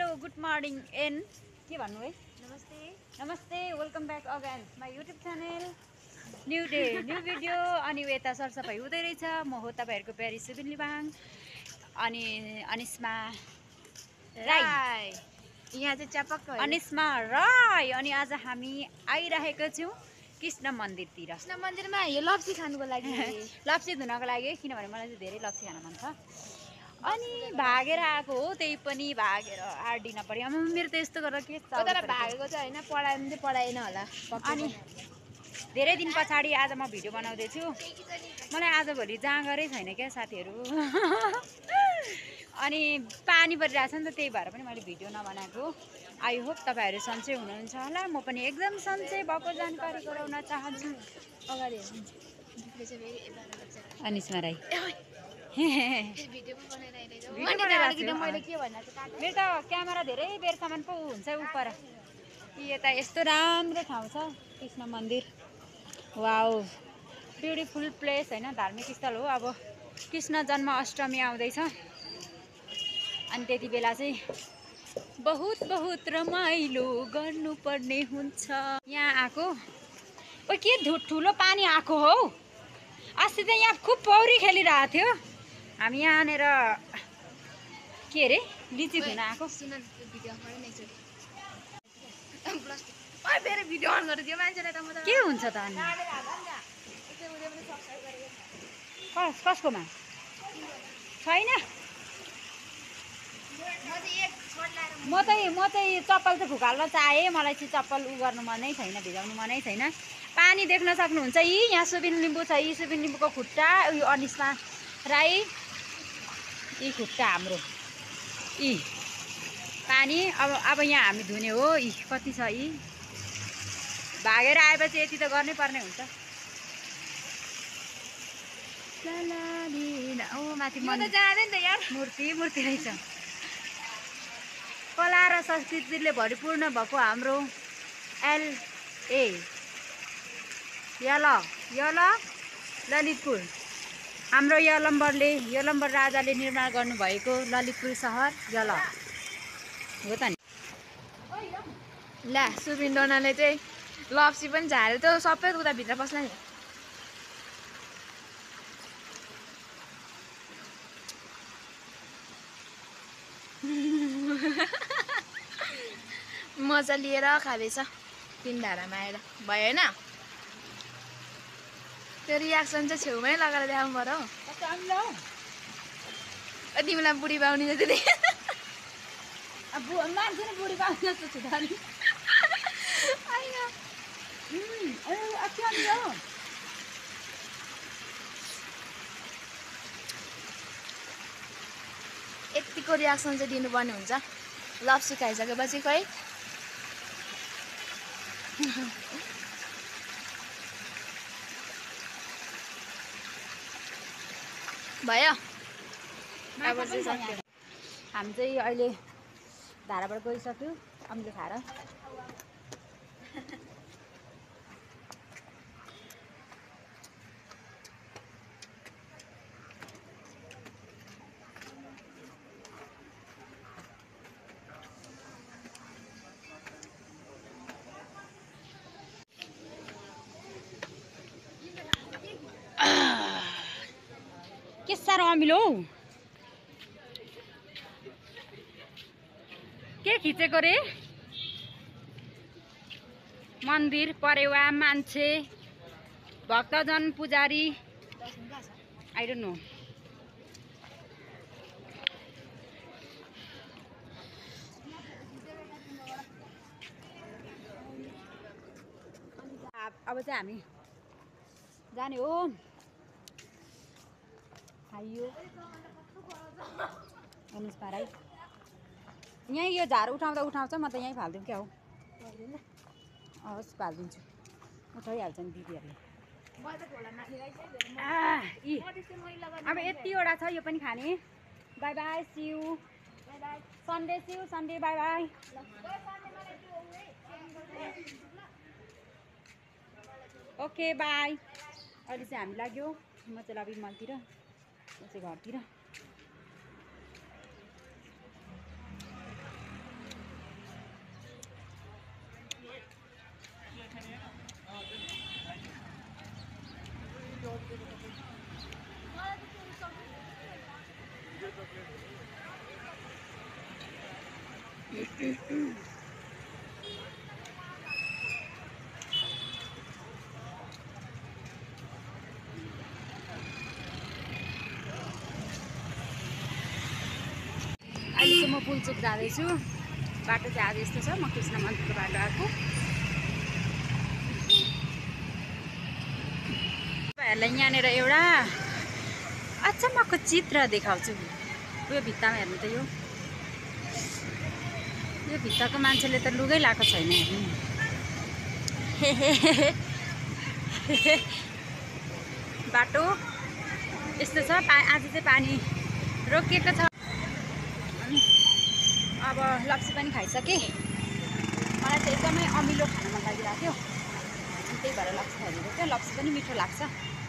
Good morning and के भन्नु है नमस्ते नमस्ते welcome back again my YouTube channel new day new video. अनि यता सरसफाइ हुँदै रहेछ। म हो तपाईँहरूको प्यारी सुबिन लिबाङ अनि अनिस्मा राई यहाँ चाहिँ च्यापक्क अनिस्मा राई। अनि आज हामी आइरहेको छौँ कृष्ण मन्दिरतिर। कृष्ण मन्दिरमा यो लप्सी खानुको लागि लप्सी धुनको लागि, किनभने मलाई चाहिँ धेरै लप्सी खान मन छ। अनि भागेर आएको हो, त्यही पनि भागेर आडिन पर्यो। मेरो त यस्तो गरेर के तर भागेको चाहिँ होइन, पढायो भने चाहिँ पढाएन होला। अनि धेरै दिन पछाडि आज म भिडियो बनाउँदैछु। मलाई आजभोलि जाँगरै छैन क्या साथीहरू। अनि पानी परिरहेछ नि त, त्यही भएर पनि मैले भिडियो नबनाएको। आई होप तपाईँहरू सन्चै हुनुहुन्छ होला। म पनि एकदम सन्चै भएको जानकारी गराउन चाहन्छु। अगाडि अनिस्मा राई मेरो त क्यामेरा धेरै बेरसम्म पो हुन्छ उपर। यता यस्तो राम्रो ठाउँ छ कृष्ण मन्दिर। वाउ, ब्युटिफुल प्लेस होइन, धार्मिक स्थल हो। अब कृष्ण जन्म अष्टमी आउँदैछ अनि त्यति बेला चाहिँ बहुत बहुत रमाइलो गर्नुपर्ने हुन्छ। यहाँ आएको ओ के ठुलो पानी आएको हौ। अस्ति त यहाँ खुब पौडी खेलिरहेको थियो हामी। यहाँनिर के अरे लिची धुन आएको। के हुन्छ त अनि कसकोमा छैन। म चाहिँ चप्पल चाहिँ खुकाल्न चाहेँ। मलाई चाहिँ चप्पल उ गर्नु मनै छैन, भिजाउनु मनै छैन। पानी देख्न सक्नुहुन्छ यी यहाँ सुबिन लिम्बू छ। यी सुबिन लिम्बूको खुट्टा, उयो अनिस्मा राई, यी खुट्टा हाम्रो। यी पानी अब यहाँ हामी धुने हो। यी कति छ, यी भागेर आएपछि यति त गर्नै पर्ने हुन्छ। ओ माथि मूर्ति रहेछ। कला र संस्कृतिले भरिपूर्ण भएको हाम्रो LA ललितपुर। हाम्रो यलम्बर राजाले निर्माण गर्नुभएको ललितपुर सहर यल हो त नि। ला सुबिन डोनाले चाहिँ लप्सी पनि झारे त सबै उता भित्र पस्ला नि। मजा लिएर खाँदैछ तिन धारामा आएर। भयो होइन, त्यो रियाक्सन चाहिँ छेउमै लगाएर देखाउनु पर्यो हौ। तिमीलाई बुढी पाउने जति मान्छे नै बुढी पाउने जस्तो छु त नि। यतिको रियाक्सन चाहिँ दिनुपर्ने हुन्छ लप्सी खाइसकेपछि। खै भयो, अब चाहिँ सक्यो। हामी चाहिँ अहिले धाराबाट गइसक्यो अम्ले खाएर। के साह्रो अमिलो हौ। के खिचेको रे? मन्दिर, परेवा, मान्छे, भक्तजन, पुजारी, आई डोन्ट नो। अब चाहिँ हामी जाने हो। खाइयो अनिस्मा राई। यहीँ यो झार उठाउँछ, म त यहीँ फालिदिउँ क्या हो। हस् फालिदिन्छु, उठाइहाल्छ नि दिदीहरूले। अब यतिवटा छ, यो पनि खाने। Bye bye, see you Sunday bye bye. Okay bye. अहिले चाहिँ हामी लाग्यो, म चाहिँ लबी मलतिर, म चाहिँ घरतिर। अहिले चाहिँ म पुलचोक जाँदैछु। बाटो चाहिँ आज यस्तो छ। म कृष्ण मन्दिरको बाटो आएको। तपाईँहरूलाई यहाँनिर एउटा अचम्मको चित्र देखाउँछु। यो भित्तामा हेर्नु त यो भित्ताको मान्छेले त लुगै लाएको छैन हेर्नु। बाटो यस्तो छ। आज चाहिँ पानी रोकिएको छ। अनि अब लप्सी पनि खाइसकेँ। मलाई चाहिँ एकदमै अमिलो खान मन लागिरहेको थियो। अनि त्यही भएर लप्सी खाइदिएको थियो। लप्सी पनि मिठो लाग्छ।